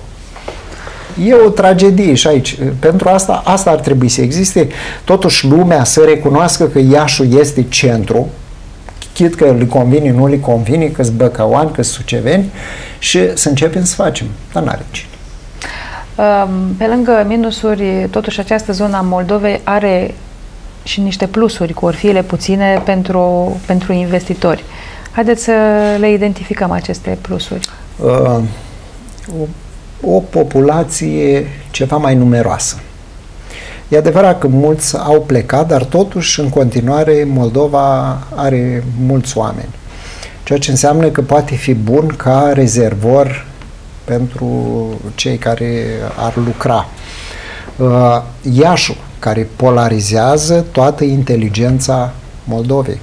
E o tragedie și aici. Pentru asta ar trebui să existe. Totuși lumea să recunoască că Iașul este centru, chit că le convine, nu le convine, că-s băcăoani, că-s suceveni, și să începem să facem. Dar n-are cine. Pe lângă minusuri, totuși această zonă a Moldovei are și niște plusuri, cu or fi ele puține, pentru investitori. Haideți să le identificăm aceste plusuri. O populație ceva mai numeroasă. E adevărat că mulți au plecat, dar totuși în continuare Moldova are mulți oameni. Ceea ce înseamnă că poate fi bun ca rezervor pentru cei care ar lucra. Iașul, care polarizează toată inteligența Moldovei.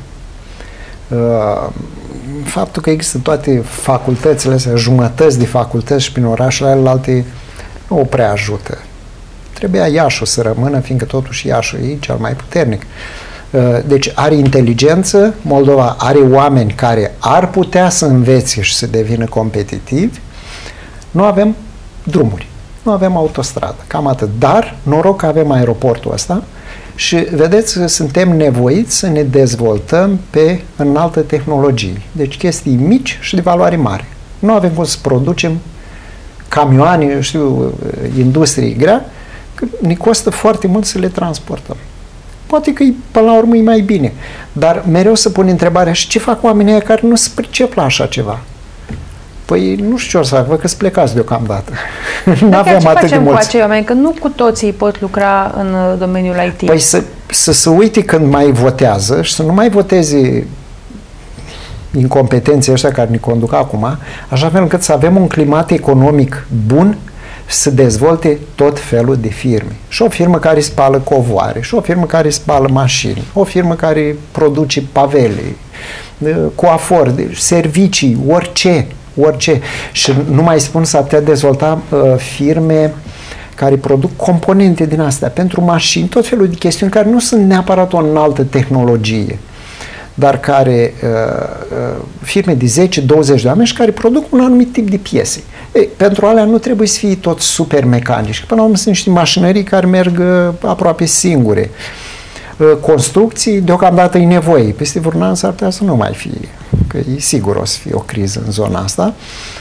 Faptul că există toate facultățile astea, jumătăți de facultăți și prin orașele alte nu o prea ajută. Trebuia Iașul să rămână, fiindcă totuși Iașul e cel mai puternic. Deci are inteligență, Moldova are oameni care ar putea să învețe și să devină competitivi. Nu avem drumuri, nu avem autostradă, cam atât. Dar noroc că avem aeroportul ăsta și vedeți că suntem nevoiți să ne dezvoltăm pe înaltă tehnologie. Deci chestii mici și de valoare mare. Nu avem cum să producem camioane, eu știu, industrie grea, că ne costă foarte mult să le transportăm. Poate că până la urmă e mai bine, dar mereu se pune întrebarea, și ce fac oamenii ăia care nu se pricep la așa ceva? Păi nu știu ce o să fac, văd că-s plecați deocamdată. Nu avem atât de mulți. Cu acei oameni? Că nu cu toții pot lucra în domeniul IT. Păi să se uite când mai votează și să nu mai voteze incompetenții ăștia care ne conduc acum, așa fel încât să avem un climat economic bun, să dezvolte tot felul de firme. Și o firmă care spală covoare, și o firmă care spală mașini, o firmă care produce pavele, coafor, servicii, orice. Și nu mai spun să putea dezvolta firme care produc componente din astea pentru mașini, tot felul de chestiuni care nu sunt neapărat o înaltă tehnologie, dar care firme de 10-20 de oameni și care produc un anumit tip de piese. Pentru alea nu trebuie să fie tot super mecanici. Până la urmă sunt niște mașinării care merg aproape singure. Construcții, deocamdată e nevoie. Peste vreun an s-ar putea să nu mai fie. că e sigur o să fie o criză în zona asta.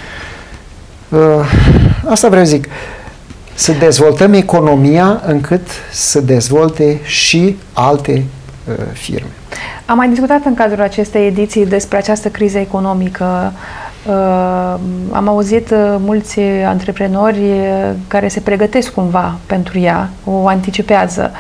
Asta vreau să zic, să dezvoltăm economia încât să dezvolte și alte firme. Am mai discutat în cadrul acestei ediții despre această criză economică. Am auzit mulți antreprenori care se pregătesc cumva pentru ea, o anticipează.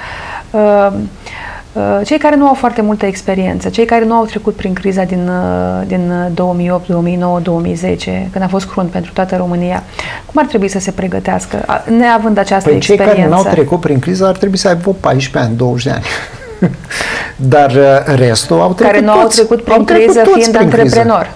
Cei care nu au foarte multă experiență, cei care nu au trecut prin criza din 2008, 2009, 2010, când a fost crunt pentru toată România, cum ar trebui să se pregătească, neavând această experiență? Cei care nu au trecut prin criză ar trebui să aibă 14 ani, 20 de ani. Dar restul au trecut. Care nu au trecut prin criză fiind antreprenor.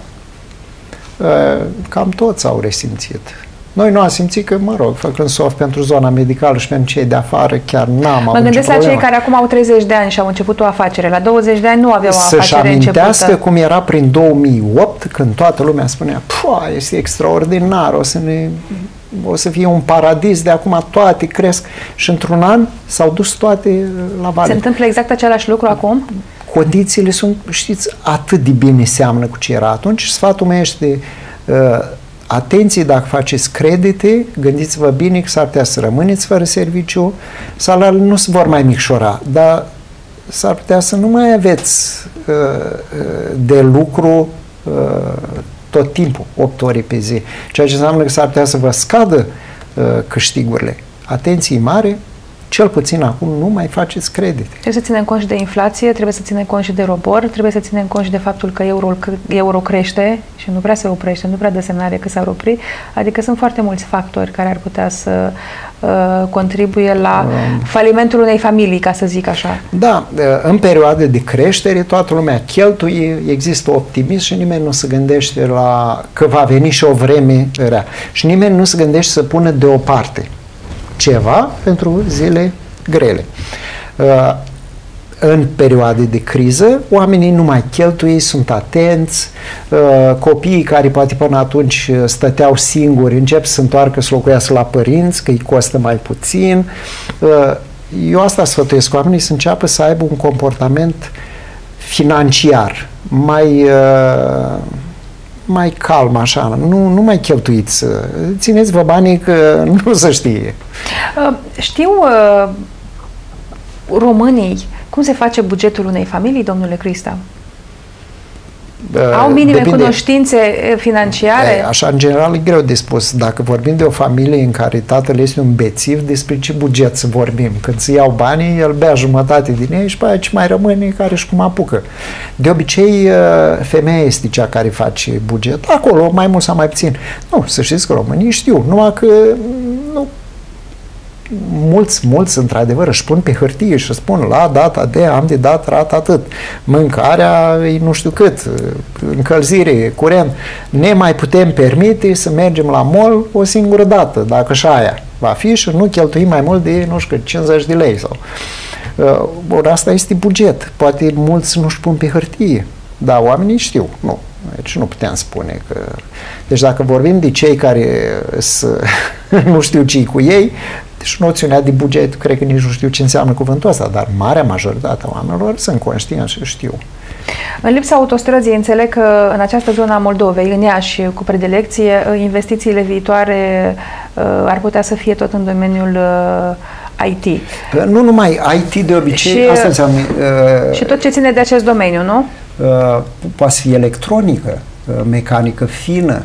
Cam toți au resimțit. Noi nu am simțit că, mă rog, făcând soft pentru zona medicală și pentru cei de afară, chiar n-am avut. Mă gândesc la cei care acum au 30 de ani și au început o afacere. La 20 de ani nu aveau o afacere începută. Să-și amintească cum era prin 2008, când toată lumea spunea, este extraordinar, o să fie un paradis, de acum toate cresc. Și într-un an s-au dus toate la vale. Se întâmplă exact același lucru acum? Condițiile sunt, știți, atât de bine seamănă cu ce era atunci. Sfatul meu este atenție, dacă faceți credite, gândiți-vă bine că s-ar putea să rămâneți fără serviciu, salariile nu se vor mai micșora, dar s-ar putea să nu mai aveți de lucru tot timpul, 8 ore pe zi, ceea ce înseamnă că s-ar putea să vă scadă câștigurile. Atenție mare, cel puțin acum nu mai faceți credite. Trebuie să ținem cont și de inflație, trebuie să ținem cont și de robor, trebuie să ținem cont și de faptul că euro crește și nu prea se oprește, nu prea dă semnale că s-ar opri, adică sunt foarte mulți factori care ar putea să contribuie la falimentul unei familii, ca să zic așa. Da, în perioade de creștere toată lumea cheltuie, există optimism și nimeni nu se gândește la că va veni și o vreme rea. Și nimeni nu se gândește să pună deoparte ceva pentru zile grele. În perioade de criză, oamenii nu mai cheltuie, sunt atenți, copiii care poate până atunci stăteau singuri încep să se întoarcă să locuiască la părinți, că îi costă mai puțin. Eu asta sfătuiesc oamenii, să înceapă să aibă un comportament financiar mai calm, așa, nu mai cheltuiți. Țineți-vă banii că nu se știe. Știu românii cum se face bugetul unei familii, domnule Crista? Au minime cunoștințe financiare? Așa, în general, e greu de spus. Dacă vorbim de o familie în care tatăl este un bețiv, despre ce buget să vorbim? Când se iau banii, el bea jumătate din ei și pe aia ce mai rămâne, care și cum apucă. De obicei, femeia este cea care face buget. Acolo, mai mult sau mai puțin. Nu, să știți că românii știu, numai că nu. Mulți, într-adevăr, își pun pe hârtie și spun la data de am de dat rata atât. Mâncarea e nu știu cât, încălzire, curent. Ne mai putem permite să mergem la mall o singură dată, dacă și aia va fi și nu cheltuim mai mult de, nu știu, 50 de lei. Ori asta este buget. Poate mulți nu-și pun pe hârtie, dar oamenii știu. Nu. Deci nu putem spune că... Deci dacă vorbim de cei care nu știu ce cu ei, deci noțiunea de buget, cred că nici nu știu ce înseamnă cuvântul ăsta, dar marea majoritate a oamenilor sunt conștienți și știu. În lipsa autostrăzii, înțeleg că în această zonă a Moldovei, în Iași, cu predilecție, investițiile viitoare ar putea să fie tot în domeniul IT. Nu numai IT, de obicei, asta înseamnă... Și tot ce ține de acest domeniu, nu? Poate fi electronică, mecanică fină,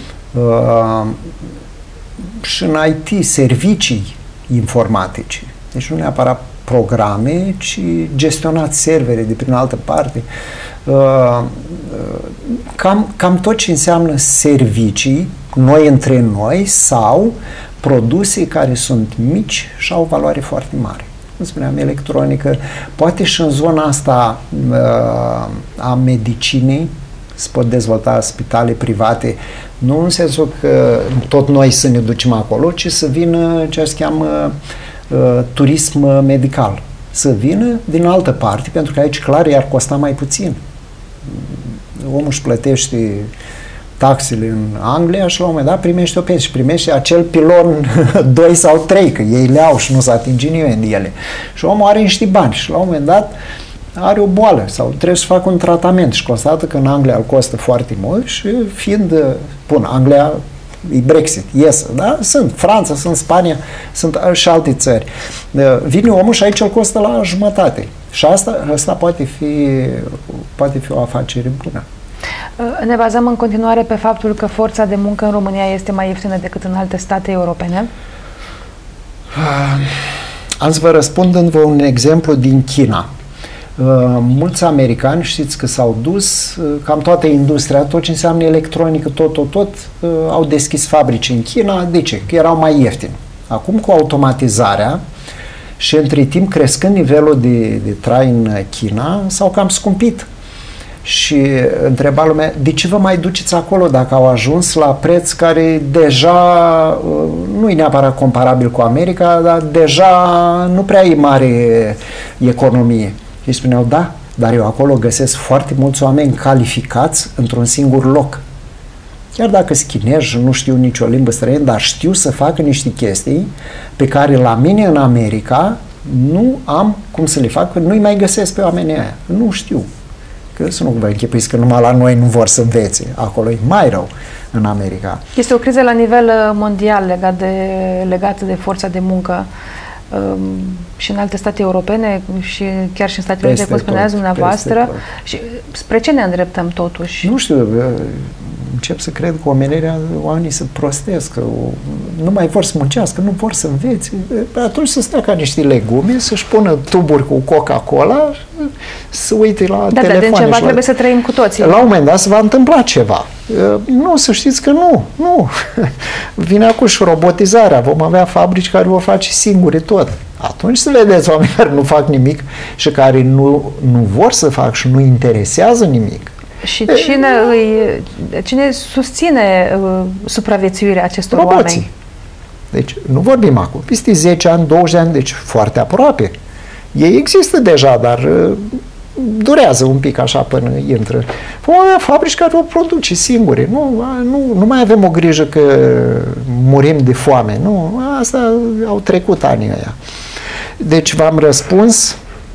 și în IT, servicii informatice. Deci nu neapărat programe, ci gestionați servere de prin altă parte. Cam tot ce înseamnă servicii, noi între noi, sau produse care sunt mici și au valoare foarte mare. Cum spuneam, electronică, poate și în zona asta a medicinei se pot dezvolta spitale private, nu în sensul că tot noi să ne ducem acolo, ci să vină ce se cheamă turism medical. Să vină din altă parte, pentru că aici clar i-ar costa mai puțin. Omul își plătește taxele în Anglia și la un moment dat primește o pensie și primește acel pilon 2 sau 3, că ei le au și nu se atinge nimeni de ele. Și omul are niște bani și la un moment dat are o boală sau trebuie să facă un tratament și constată că în Anglia îl costă foarte mult și fiind, Anglia e Brexit, iesă, da? Sunt Franța, sunt Spania, sunt și alte țări. Vine omul și aici îl costă la jumătate. Și asta poate fi o afacere bună. Ne bazăm în continuare pe faptul că forța de muncă în România este mai ieftină decât în alte state europene? Am să vă răspund dându-vă un exemplu din China. Mulți americani știți că s-au dus, cam toată industria, tot ce înseamnă electronică, tot, au deschis fabrici în China. De ce? Că erau mai ieftini. Acum cu automatizarea și între timp crescând nivelul de trai în China, s-au cam scumpit. Și întreba lumea, de ce vă mai duceți acolo dacă au ajuns la preț care deja nu e neapărat comparabil cu America, dar deja nu prea e mare economie. Ei spuneau, da, dar eu acolo găsesc foarte mulți oameni calificați într-un singur loc. Chiar dacă sunt chinezi, nu știu nicio limbă străină, dar știu să facă niște chestii pe care la mine în America nu am cum să le fac, că nu-i mai găsesc pe oamenii aia. Nu știu. Că să nu vă închipuiți că numai la noi nu vor să învețe. Acolo e mai rău în America. Este o criză la nivel mondial legată de forța de muncă și în alte state europene și chiar și în Statele Unite, cum spuneați dumneavoastră. Și spre ce ne îndreptăm totuși? Nu știu, încep să cred că oamenii se prostesc, că nu mai vor să muncească, nu vor să învețe. Atunci să stea ca niște legume, să-și pună tuburi cu Coca-Cola, să uite la telefoane. Dar din ceva trebuie să trăim cu toții. La un moment dat se va întâmpla ceva. Nu, să știți că nu. Vine acum și robotizarea. Vom avea fabrici care vor face singure tot. Atunci să vedeți oameni care nu fac nimic și care nu vor să fac și nu interesează nimic. Și cine susține supraviețuirea acestor oameni? Deci nu vorbim acum. Peste 10 ani, 20 de ani, deci foarte aproape. Ei există deja, dar durează un pic așa până intră. Vom avea fabrici care o produce singure. Nu mai avem o grijă că murim de foame. Nu, asta au trecut anii ăia. Deci v-am răspuns.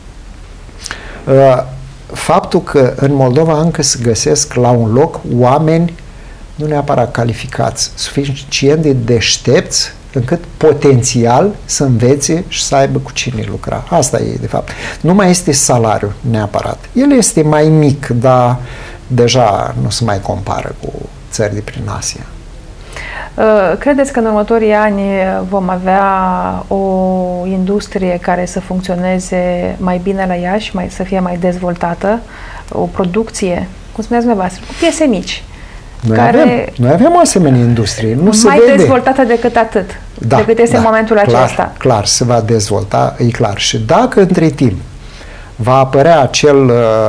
Faptul că în Moldova încă se găsesc la un loc oameni nu neapărat calificați, suficient de deștepți încât potențial să învețe și să aibă cu cine lucra. Asta e, de fapt. Nu mai este salariu neapărat. El este mai mic, dar deja nu se mai compară cu țări de prin Asia. Credeți că în următorii ani vom avea o industrie care să funcționeze mai bine la Iași, să fie mai dezvoltată, o producție, cum spuneați dumneavoastră, cu piese mici? Noi avem o asemenea industrie. Nu se mai vede. Dezvoltată decât atât, decât este în momentul acesta. Clar, se va dezvolta, e clar. Și dacă între timp va apărea acel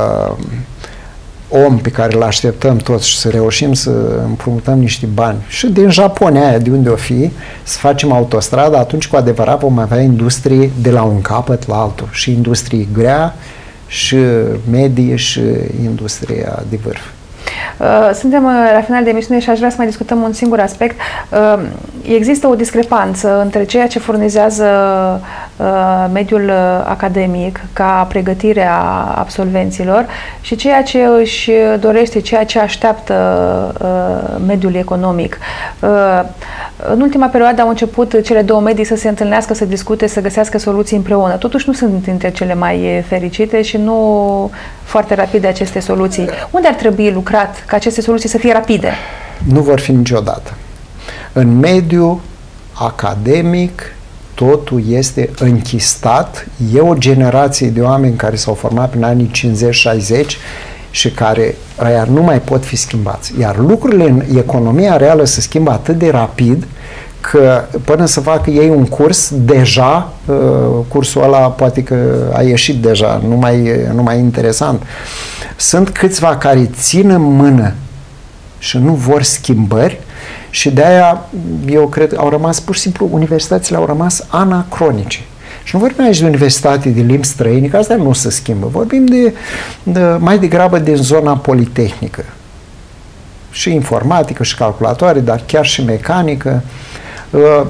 om pe care îl așteptăm toți și să reușim să împrumutăm niște bani și din Japonia aia, de unde o fi, să facem autostradă, atunci cu adevărat vom avea industrie de la un capăt la altul. Și industrie grea, și medie, și industria de vârf. Suntem la final de emisiune și aș vrea să mai discutăm un singur aspect. Există o discrepanță între ceea ce furnizează mediul academic ca pregătire a absolvenților și ceea ce își dorește, ceea ce așteaptă mediul economic. În ultima perioadă au început cele două medii să se întâlnească, să discute, să găsească soluții împreună. Totuși nu sunt dintre cele mai fericite și nu foarte rapide aceste soluții. Unde ar trebui lucrat ca aceste soluții să fie rapide? Nu vor fi niciodată. În mediul academic totul este închistat. E o generație de oameni care s-au format prin anii 50-60 și care aia nu mai pot fi schimbați. Iar lucrurile în economia reală se schimbă atât de rapid că până să facă ei un curs, deja cursul ăla poate că a ieșit deja, nu mai e interesant. Sunt câțiva care țin în mână și nu vor schimbări și de-aia eu cred că au rămas, pur și simplu, universitățile au rămas anacronice. Și nu vorbim aici de universitate de limbi străine, că astea nu se schimbă. Vorbim mai degrabă din zona politehnică. Și informatică, și calculatoare, dar chiar și mecanică.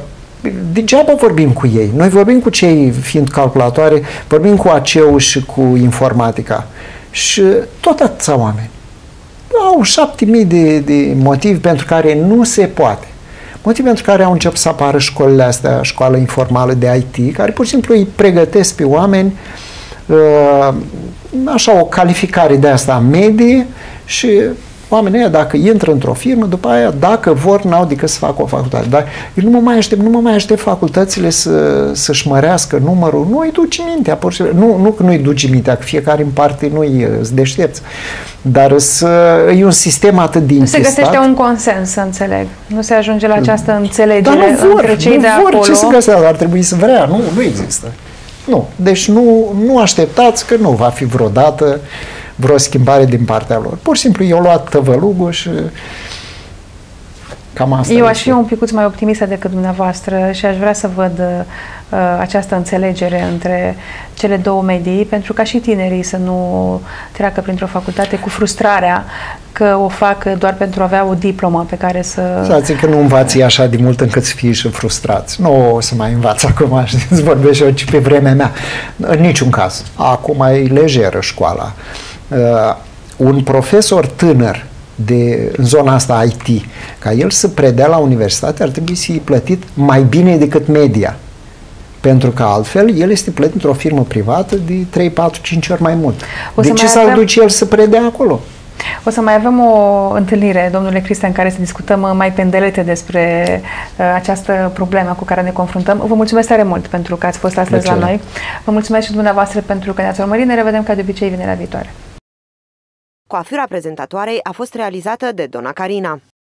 degeaba vorbim cu ei. Noi vorbim cu cei, fiind calculatoare, vorbim cu ACEU și cu informatica. Și tot atâția oameni au 7.000 de motivi pentru care nu se poate. Motive pentru care au început să apară școlile astea, școală informală de IT, care pur și simplu îi pregătesc pe oameni așa o calificare de asta medie și oamenii ăia, dacă intră într-o firmă, după aia, dacă vor, n-au decât să facă o facultate. Dar eu nu mă mai aștept facultățile să-și mărească numărul. Nu îi duci mintea, pur și simplu. Nu că nu îi duci mintea, că fiecare în parte nu-i deștepți. Dar e un sistem atât de intestat. Se găsește un consens, să înțeleg. Nu se ajunge la această înțelegere între cei de acolo. acolo. Ce să găsească? Ar trebui să vrea. Nu există. Nu. Deci nu așteptați că nu va fi vreodată vreo schimbare din partea lor. Pur și simplu i-au luat tăvălugul și cam asta. Eu aș fi un picuț mai optimistă decât dumneavoastră și aș vrea să văd această înțelegere între cele două medii, pentru ca și tinerii să nu treacă printr-o facultate cu frustrarea că o fac doar pentru a avea o diplomă pe care să... Să că nu învați așa de mult încât să fii și frustrați. Nu o să mai învaț acum, știți, vorbesc eu pe vremea mea. În niciun caz. Acum e lejeră școala. Un profesor tânăr în zona asta IT, ca el să predea la universitate, ar trebui să fie plătit mai bine decât media. Pentru că altfel, el este plătit într-o firmă privată de 3, 4, 5 ori mai mult. De ce s-ar duce el să predea acolo? O să mai avem o întâlnire, domnule Cristian, în care să discutăm mai pendelete despre această problemă cu care ne confruntăm. Vă mulțumesc tare mult pentru că ați fost astăzi la noi. Vă mulțumesc și dumneavoastră pentru că ne-ați urmărit. Ne revedem ca de obicei vinerea viitoare. Coafura prezentatoarei a fost realizată de Dona Carina.